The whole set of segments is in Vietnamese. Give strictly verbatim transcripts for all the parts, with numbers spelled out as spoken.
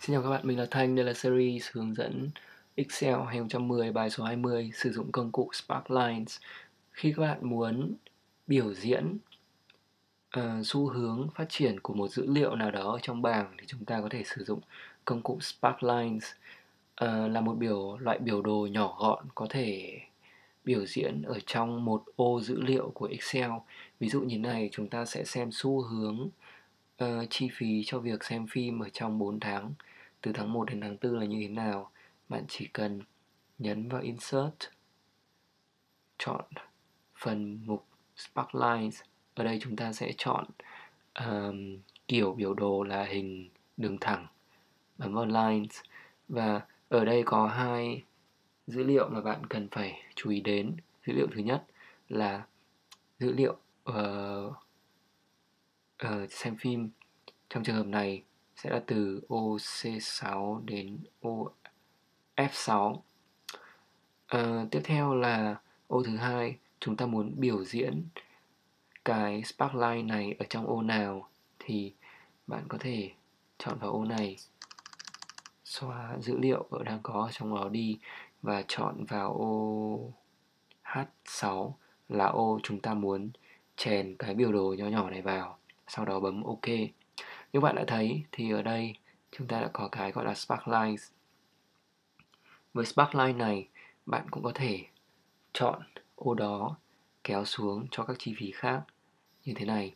Xin chào các bạn, mình là Thanh, đây là series hướng dẫn Excel hai nghìn không trăm mười bài số hai mươi sử dụng công cụ Sparklines. Khi các bạn muốn biểu diễn ờ, xu hướng phát triển của một dữ liệu nào đó ở trong bảng thì chúng ta có thể sử dụng công cụ Sparklines. Ờ, là một biểu loại biểu đồ nhỏ gọn có thể biểu diễn ở trong một ô dữ liệu của Excel. Ví dụ như này, chúng ta sẽ xem xu hướng ờ, chi phí cho việc xem phim ở trong bốn tháng từ tháng một đến tháng tư là như thế nào. Bạn chỉ cần nhấn vào Insert, chọn phần mục Sparklines. Ở đây chúng ta sẽ chọn um, kiểu biểu đồ là hình đường thẳng, bấm vào Lines. Và ở đây có hai dữ liệu mà bạn cần phải chú ý đến. Dữ liệu thứ nhất là dữ liệu uh, uh, xem phim. Trong trường hợp này sẽ là từ ô xê sáu đến ô ép sáu. Uh, tiếp theo là ô thứ hai, chúng ta muốn biểu diễn cái sparkline này ở trong ô nào thì bạn có thể chọn vào ô này, xóa dữ liệu ở đang có trong đó đi và chọn vào ô hát sáu là ô chúng ta muốn chèn cái biểu đồ nhỏ nhỏ này vào, sau đó bấm OK. Như bạn đã thấy thì ở đây chúng ta đã có cái gọi là Sparklines. Với Sparkline này, bạn cũng có thể chọn ô đó kéo xuống cho các chi phí khác như thế này.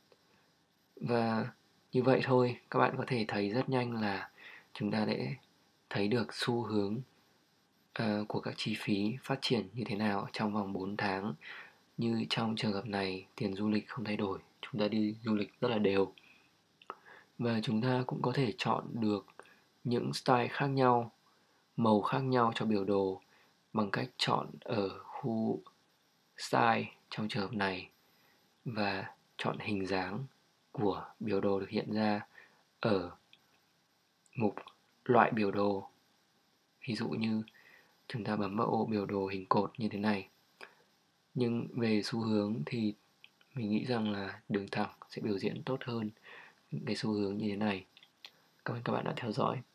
Và như vậy thôi, các bạn có thể thấy rất nhanh là chúng ta đã thấy được xu hướng uh, của các chi phí phát triển như thế nào trong vòng bốn tháng. Như trong trường hợp này, tiền du lịch không thay đổi, chúng ta đi du lịch rất là đều. Và chúng ta cũng có thể chọn được những style khác nhau, màu khác nhau cho biểu đồ bằng cách chọn ở khu style trong trường hợp này và chọn hình dáng của biểu đồ được hiện ra ở mục loại biểu đồ. Ví dụ như chúng ta bấm vào ô biểu đồ hình cột như thế này. Nhưng về xu hướng thì mình nghĩ rằng là đường thẳng sẽ biểu diễn tốt hơn những cái xu hướng như thế này. Cảm ơn các bạn đã theo dõi.